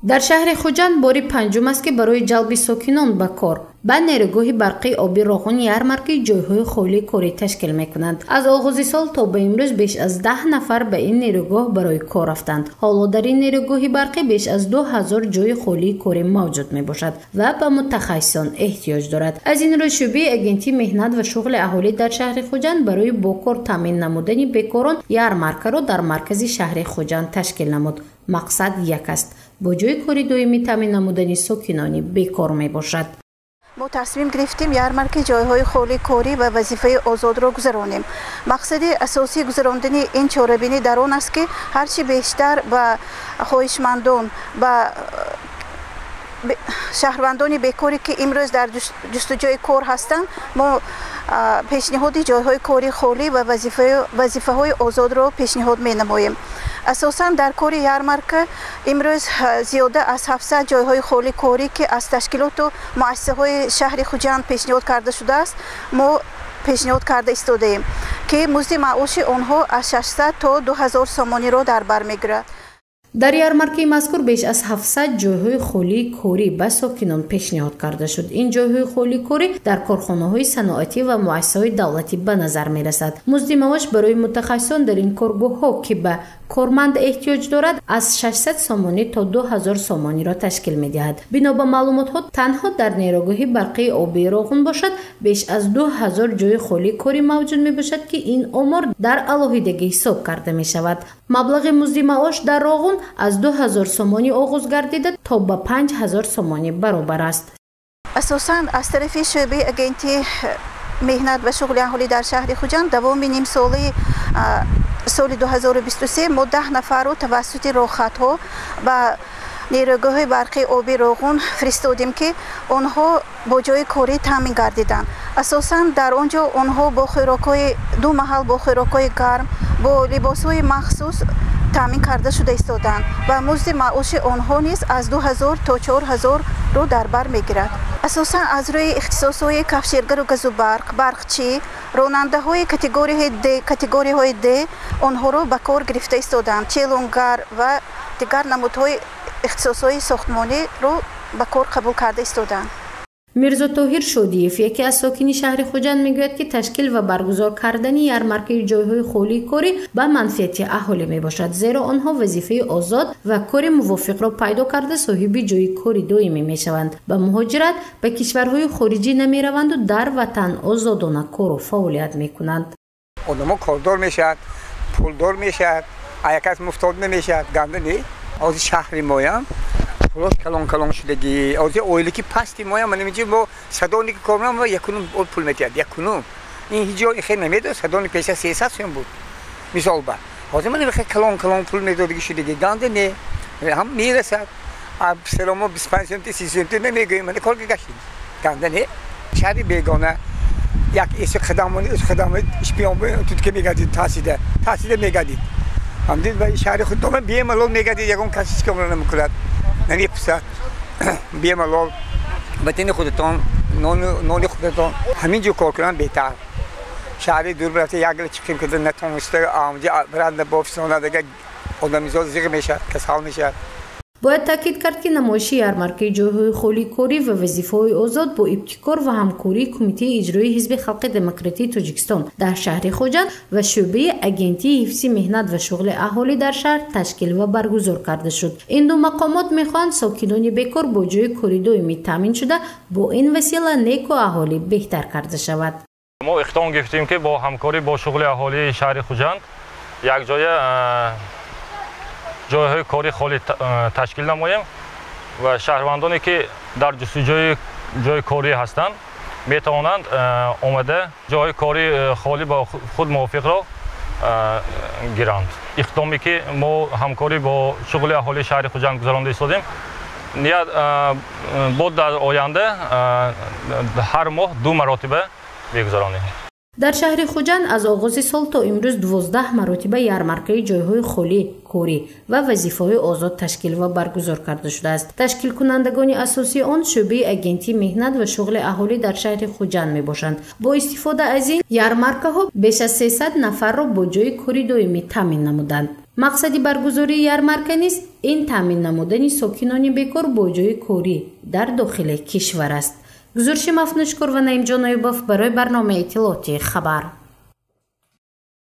дар шаҳри хуҷанд бори панҷум аст ки барои ҷалби сокинон ба кор ба нерӯгоҳи барқии оби Роғун ярмаркаи ҷойҳои холии корӣ ташкил мекунанд. Аз оғози сол то ба имрӯз беш аз 10 нафар ба ин нерӯгоҳ барои кор рафтанд. ҳоло дар ин нерӯгоҳи барқӣ беш аз 2000 ҷойи холии корӣ мавҷуд мебошад ва ба мутахассисон эҳтиёҷ дорад. Аз ин рӯ шӯъбаи агентии меҳнат ва шуғли аҳолӣ дар шаҳри хуҷанд барои бо кор таъмин намудани бекорон ярмаркаро дар маркази шаҳри хуҷанд ташкил намуд. мақсад як аст: бо ҷои кори доимӣ таъмин намудани сокинони бекор мебошад. мо тасмим гирифтем ярмарки ҷойҳои холии корӣ ва вазифаи озодро гузаронем. мақсади асосии гузарондани ин чорабинӣ дар он аст ки ҳарчи бештар ба хоҳишмандон ба шаҳрвандони бекоре ки имрӯз дар ҷустуҷӯи кор ҳастанд, мо пешниҳоди ҷойҳои кори холӣ ва вазифаҳои озодро пешниҳод менамоем. асосан дар кори ярмарка имрӯз зиёда аз 700 ҷойҳои холии корӣ ки аз ташкилоту муассисаҳои шаҳри хуҷанд пешниҳод карда шудааст, мо пешниҳод карда истодаем ки музди маоши онҳо аз 600 то 2000 сомониро дар бар мегирад. дар ярмаркаи мазкур беш аз 700 ҷойҳои холии корӣ ба сокинон пешниҳод карда шуд. ин ҷойҳои холии корӣ дар корхонаҳои саноатӣ ва муассисаҳои давлатӣ ба назар мерасад. музди маош барои мутахассисон дар ин коргоҳҳо ки ба корманд эҳтиёҷ дорад аз 600 сомонӣ то 2000 сомониро ташкил медиҳад. бино ба маълумотҳо танҳо дар нерӯгоҳи барқии оби Роғун бошад беш аз 2000 ҷойи холии корӣ мавҷуд мебошад ки ин омор дар алоҳидагӣ ҳисоб карда мешавад. маблағи музди маош дар Роғун аз 2000 сомонӣ оғоз гардида то ба 5000 сомонӣ баробар аст. асосан аз тарафи шӯъбаи агентии меҳнат ва шуғли аҳолӣ дар шаҳри хуҷанд давоми нимсолаи соли 2023 мо 10 нафарро тавассути роҳхатҳо ба нерӯгоҳи барқии оби Роғун фиристодем ки онҳо бо ҷои корӣ таъмин гардиданд. асосан дар он ҷо онҳо бо хӯрокҳои ду маҳал бо хӯрокҳои гарм бо либосҳои махсус таъмин карда шуда истоданд ва музди маоши онҳо низ аз 2000 то 4000 ро дар бар мегирад. асосан аз рӯи ихтисосҳои кафширгару газубарқ, барқчӣ, ронандаҳои категориҳои Д онҳоро ба кор гирифта истоданд. челонгар ва дигар намудҳои ихтисосҳои сохтмониро ба кор қабул карда истоданд. мирзо Тоҳир Шодиев, яке аз сокини шаҳри Хуҷанд, мегӯяд ки ташкил ва баргузор кардани ярмаркаи ҷойҳои холии корӣ ба манфиати аҳолӣ мебошад, зеро онҳо вазифаи озод ва кори мувофиқро пайдо карда соҳиби ҷойи кори доимӣ мешаванд, ба муҳоҷират ба кишварҳои хориҷӣ намераванду дар ватан озодона кору фаъолият мекунанд. одамо кордор мешавад, пулдор мешавад, якас муфтод намешавад. гандани ози шаҳри моям Рост калон шудагӣ, ози оилаки пасти моям, ман миҷи бо садони ки кор менам якунум пул метиҳад, якунум. ин ҳеҷ ҷой хел намедод, садони пеша 300 сом буд. мисол ба. ҳозир ман хел калон пул медодагӣ шудагӣ, ганде не. ҳам мерасад. Селомо 25 сом, 30 сом намегӯем, ман кор гаштем. Ганде не. шаҳри бегона як эсо қадамони шпион тут ки мегадид таҳсида мегадид. ҳамдин ва шаҳри худ дома бемалол мегадид, ягон каси чӣ кор намекунад. намеписад. бемалол ба тини худатон нони худатон ҳамин ҷо кор кунан беҳтар. шаҳри дур бирата якла чиқим када натоништа амҷа бранда ба офисона дага одамизод зиғ мешавад, касал мешавад. бояд таъкид кард ки намоиши ярмаркаи ҷойҳои холии корӣ ва вазифаҳои озод бо ибтикор ва ҳамкории Кумитаи иҷроии Ҳизби Халқи Демократии Тоҷикистон дар шаҳри Хуҷанд ва шӯъбаи агентии ҳифзи меҳнат ва шуғли аҳолӣ дар шаҳр ташкил ва баргузор карда шуд. ин ду мақомот мехоҳанд сокинони бекор бо ҷои кори доимӣ таъмин шуда бо ин васила неку аҳолӣ беҳтар карда шавад. мо иқтидом гирифтем ки бо ҳамкорӣ бо шуғли аҳолии шаҳри Хуҷанд якҷоя ҷойҳои кори холӣ ташкил намоем ва шаҳрвандоне ки дар ҷустуҷӯи ҷойи корӣ ҳастанд метавонанд омада ҷойи кори холӣ ба худ мувофиқро гиранд. иқтидоме ки мо ҳамкорӣ бо шуғли аҳолии шаҳри Хуҷанд гузаронда истодем, ният бо дар оянда ҳар моҳ 2 маротиба мегузаронем. дар шаҳри Хуҷанд аз оғози сол то имрӯз 12 маротиба ярмаркаи ҷойҳои холии корӣ ва вазифаҳои озод ташкил ва баргузор карда шудааст. ташкилкунандагони асосии он шӯъбаи агентии меҳнат ва шуғли аҳолӣ дар шаҳри Хуҷанд мебошанд. бо истифода аз ин ярмаркаҳо беш аз 300 нафарро бо ҷои кори доимӣ таъмин намуданд. мақсади баргузории ярмарка низ این تامین نمودن ساکنان بیکار با جای کاری در داخل کشور است. گزارش مفنشکر و نعیم جان ایوباف برای برنامه اطلاعاتی خبر.